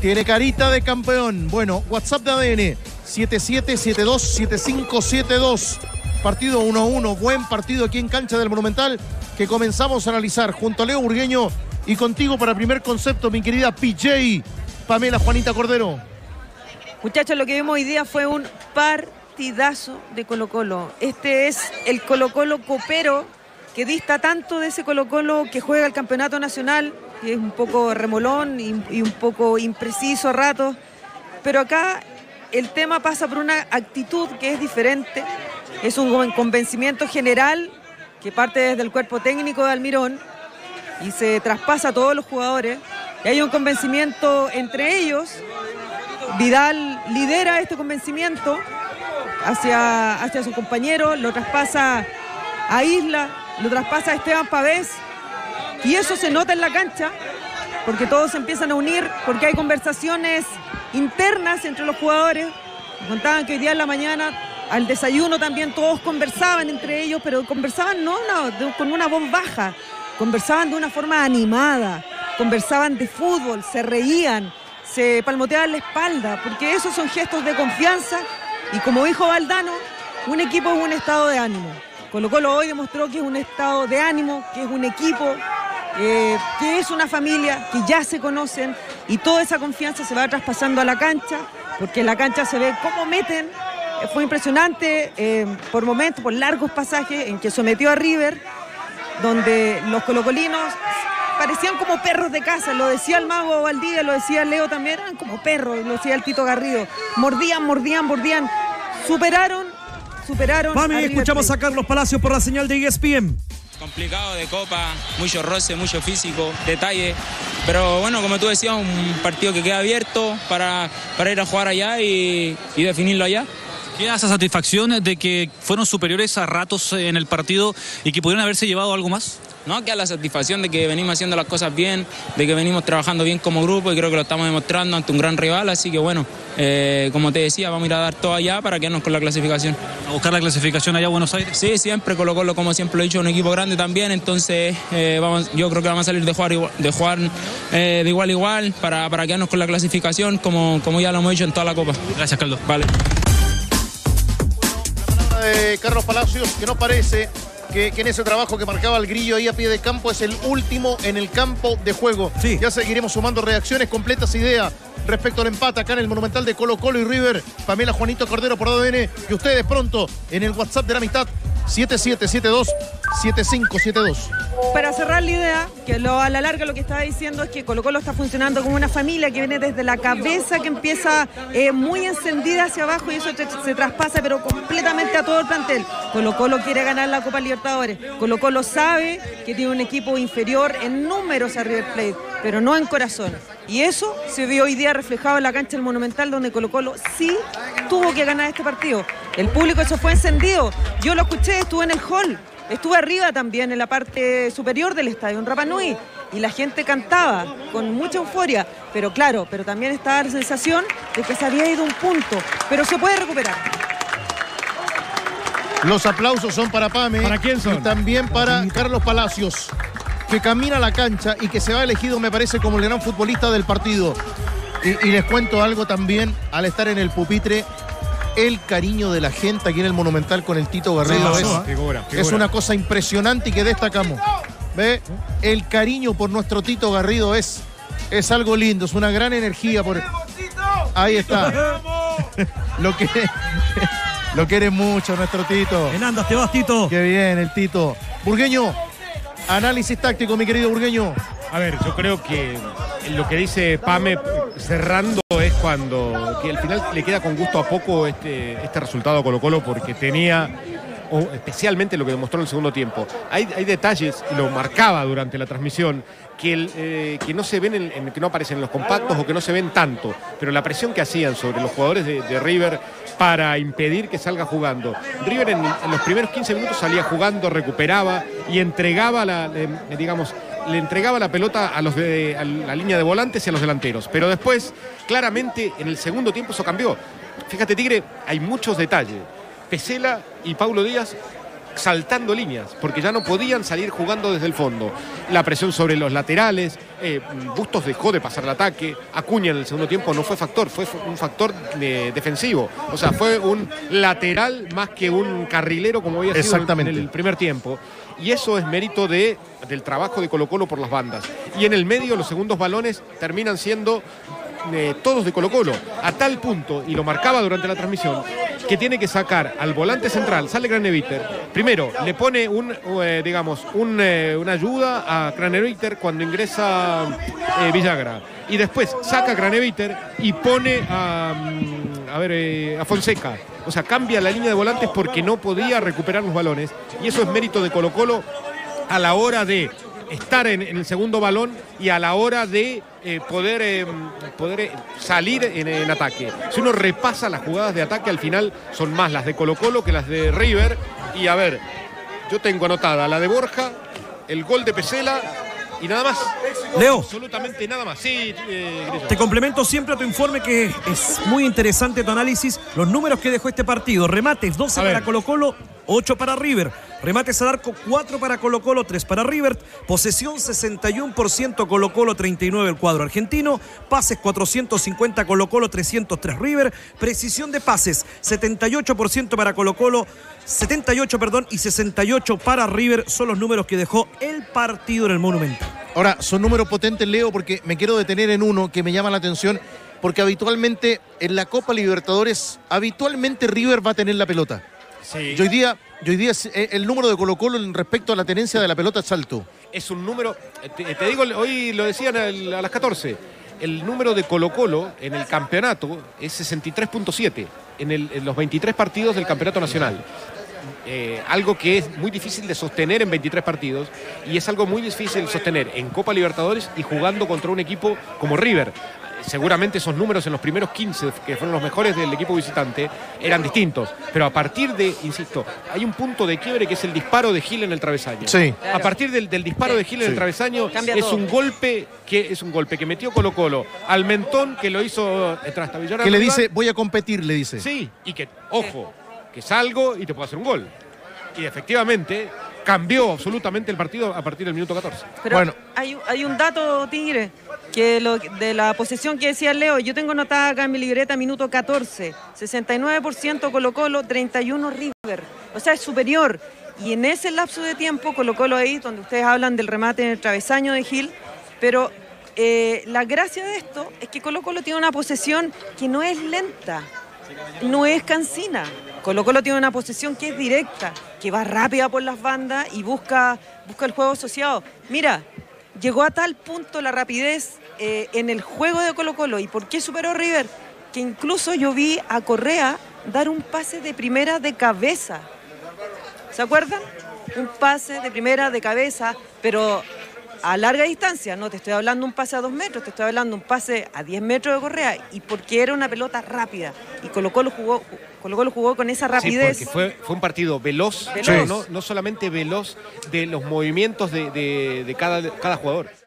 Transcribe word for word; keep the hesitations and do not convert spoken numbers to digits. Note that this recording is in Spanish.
Tiene carita de campeón. Bueno, WhatsApp de A D N, siete siete siete dos siete cinco siete dos. Partido uno a uno, buen partido aquí en cancha del Monumental, que comenzamos a analizar junto a Leo Burgueño y contigo para primer concepto, mi querida P J, Pamela Juanita Cordero. Muchachos, lo que vimos hoy día fue un partidazo de Colo-Colo. Este es el Colo-Colo copero, que dista tanto de ese Colo-Colo que juega el campeonato nacional, que es un poco remolón y, y un poco impreciso a ratos, pero acá el tema pasa por una actitud que es diferente, es un convencimiento general que parte desde el cuerpo técnico de Almirón y se traspasa a todos los jugadores, y hay un convencimiento entre ellos. Vidal lidera este convencimiento hacia, hacia su compañero, lo traspasa a Isla, lo traspasa a Esteban Pavés, y eso se nota en la cancha, porque todos se empiezan a unir, porque hay conversaciones internas entre los jugadores. Me contaban que hoy día en la mañana, al desayuno también, todos conversaban entre ellos, pero conversaban no, no de, con una voz baja, conversaban de una forma animada, conversaban de fútbol, se reían, se palmoteaban la espalda, porque esos son gestos de confianza, y como dijo Valdano, un equipo es un estado de ánimo. Colo-Colo hoy demostró que es un estado de ánimo, que es un equipo, eh, que es una familia, que ya se conocen, y toda esa confianza se va traspasando a la cancha, porque en la cancha se ve cómo meten. Fue impresionante eh, por momentos, por largos pasajes en que sometió a River, donde los colocolinos parecían como perros de casa, lo decía el Mago Valdivia, lo decía Leo también, eran como perros, lo decía el Tito Garrido, mordían, mordían, mordían, superaron, superaron. Mami, a escuchamos a Carlos Palacios por la señal de E S P N. Complicado de Copa, mucho roce, mucho físico, detalle, pero bueno, como tú decías, un partido que queda abierto para, para ir a jugar allá y, y definirlo allá. ¿Queda esa satisfacción de que fueron superiores a ratos en el partido y que pudieron haberse llevado algo más? No, queda la satisfacción de que venimos haciendo las cosas bien, de que venimos trabajando bien como grupo, y creo que lo estamos demostrando ante un gran rival, así que bueno, eh, como te decía, vamos a ir a dar todo allá para quedarnos con la clasificación. ¿A buscar la clasificación allá a Buenos Aires? Sí, siempre, Colo-Colo, como siempre lo he dicho, un equipo grande también, entonces eh, vamos, yo creo que vamos a salir de jugar, igual, de, jugar eh, de igual a igual para, para quedarnos con la clasificación, como, como ya lo hemos hecho en toda la Copa. Gracias, Carlos. Vale. De Carlos Palacios, que no parece que, que en ese trabajo que marcaba el grillo ahí a pie de campo es el último en el campo de juego. Sí. Ya seguiremos sumando reacciones, completas ideas respecto al empate acá en el Monumental de Colo-Colo y River. Pamela Juanito Cordero por A D N, y ustedes pronto en el WhatsApp de la amistad, siete siete siete dos siete cinco siete dos. Para cerrar la idea, que lo, a la larga lo que estaba diciendo es que Colo-Colo está funcionando como una familia que viene desde la cabeza, que empieza eh, muy encendida hacia abajo, y eso se, se traspasa pero completamente a todo el plantel. Colo-Colo quiere ganar la Copa Libertadores. Colo-Colo sabe que tiene un equipo inferior en números a River Plate, pero no en corazón. Y eso se vio hoy día reflejado en la cancha del Monumental, donde Colo-Colo sí tuvo que ganar este partido. El público eso fue encendido. Yo lo escuché, estuve en el hall. Estuve arriba también, en la parte superior del estadio, en Rapa Nui, y la gente cantaba con mucha euforia, pero claro, pero también estaba la sensación de que se había ido un punto, pero se puede recuperar. Los aplausos son para Pame. ¿Para quién son? Y también para Carlos Palacios, que camina a la cancha y que se va elegido, me parece, como el gran futbolista del partido. Y, y les cuento algo también, al estar en el pupitre, el cariño de la gente aquí en el Monumental con el Tito Garrido sí, es, figura, figura. es una cosa impresionante y que destacamos. ¿Ve? El cariño por nuestro Tito Garrido es, es algo lindo, es una gran energía. Por... Ahí está. Lo que lo quiere mucho nuestro Tito. En andas te vas, Tito. Qué bien el Tito. Burgueño, análisis táctico, mi querido Burgueño. A ver, yo creo que lo que dice Pame cerrando es cuando que al final le queda con gusto a poco este, este resultado a Colo-Colo, porque tenía, o especialmente lo que demostró en el segundo tiempo, hay, hay detalles, y lo marcaba durante la transmisión, que, el, eh, que no se ven, en, en, que no aparecen en los compactos o que no se ven tanto, pero la presión que hacían sobre los jugadores de, de River para impedir que salga jugando. River en, en los primeros quince minutos salía jugando, recuperaba y entregaba la, eh, digamos, le entregaba la pelota a los de a la línea de volantes y a los delanteros, pero después claramente en el segundo tiempo eso cambió. Fíjate, Tigre, hay muchos detalles. Pesela y Paulo Díaz saltando líneas, porque ya no podían salir jugando desde el fondo. La presión sobre los laterales, Eh, Bustos dejó de pasar el ataque. Acuña en el segundo tiempo no fue factor, fue un factor eh, defensivo. O sea, fue un lateral más que un carrilero como había sido en el primer tiempo. Y eso es mérito de, del trabajo de Colo-Colo por las bandas. Y en el medio los segundos balones terminan siendo eh, todos de Colo-Colo. A tal punto, y lo marcaba durante la transmisión, que tiene que sacar al volante central, sale Craneviter. Primero, le pone un, eh, digamos, un, eh, una ayuda a Craneviter cuando ingresa eh, Villagra. Y después saca a Craneviter y pone a, a, ver, eh, a Fonseca. O sea, cambia la línea de volantes porque no podía recuperar los balones. Y eso es mérito de Colo-Colo a la hora de estar en, en el segundo balón y a la hora de eh, poder, eh, poder eh, salir en, en ataque. Si uno repasa las jugadas de ataque, al final son más las de Colo-Colo que las de River. Y a ver, yo tengo anotada la de Borja, el gol de Pesela y nada más. Leo. Absolutamente nada más. Sí, eh, te complemento siempre a tu informe, que es muy interesante tu análisis. Los números que dejó este partido: remates doce para Colo-Colo, ocho para River. Remates al arco, cuatro para Colo-Colo, tres para River. Posesión sesenta y uno por ciento Colo-Colo, treinta y nueve el cuadro argentino. Pases cuatrocientos cincuenta Colo-Colo, trescientos tres River. Precisión de pases setenta y ocho por ciento para Colo-Colo, setenta y ocho, perdón, y sesenta y ocho para River. Son los números que dejó el partido en el Monumental. Ahora, son números potentes, Leo, porque me quiero detener en uno que me llama la atención, porque habitualmente en la Copa Libertadores, habitualmente River va a tener la pelota. Sí. Y hoy día, y hoy día el número de Colo-Colo en respecto a la tenencia de la pelota es alto. Es un número, te, te digo, hoy lo decían a las catorce, el número de Colo-Colo en el campeonato es sesenta y tres punto siete en, en los veintitrés partidos del campeonato nacional. Eh, algo que es muy difícil de sostener en veintitrés partidos y es algo muy difícil de sostener en Copa Libertadores y jugando contra un equipo como River. Seguramente esos números en los primeros quince, que fueron los mejores del equipo visitante, eran distintos. Pero a partir de, insisto, hay un punto de quiebre que es el disparo de Gil en el travesaño. Sí. Claro. A partir del, del disparo sí. de Gil en sí. el travesaño, Cambia es todo. un golpe que es un golpe que metió Colo-Colo al mentón, que lo hizo Trastabillar. Que le dice, voy a competir, le dice. Sí, y que, ojo, que salgo y te puedo hacer un gol. Y efectivamente cambió absolutamente el partido a partir del minuto catorce. Pero bueno, hay, hay un dato, Tigre, que lo, de la posesión que decía Leo, yo tengo anotada acá en mi libreta, minuto catorce, sesenta y nueve por ciento Colo-Colo, treinta y uno River. O sea, es superior. Y en ese lapso de tiempo, Colo-Colo ahí, donde ustedes hablan del remate en el travesaño de Gil, pero eh, la gracia de esto es que Colo-Colo tiene una posesión que no es lenta, no es cansina. Colo-Colo tiene una posesión que es directa, que va rápida por las bandas y busca, busca el juego asociado. Mira, llegó a tal punto la rapidez eh, en el juego de Colo-Colo. ¿Y por qué superó River? Que incluso yo vi a Correa dar un pase de primera de cabeza. ¿Se acuerdan? Un pase de primera de cabeza, pero a larga distancia. No te estoy hablando un pase a dos metros, te estoy hablando un pase a diez metros de Correa. Y porque era una pelota rápida. Y Colo-Colo jugó... Colo-Colo jugó con esa rapidez. Sí, porque fue, fue un partido veloz, veloz. Pero no, no solamente veloz de los movimientos de, de, de cada, cada jugador.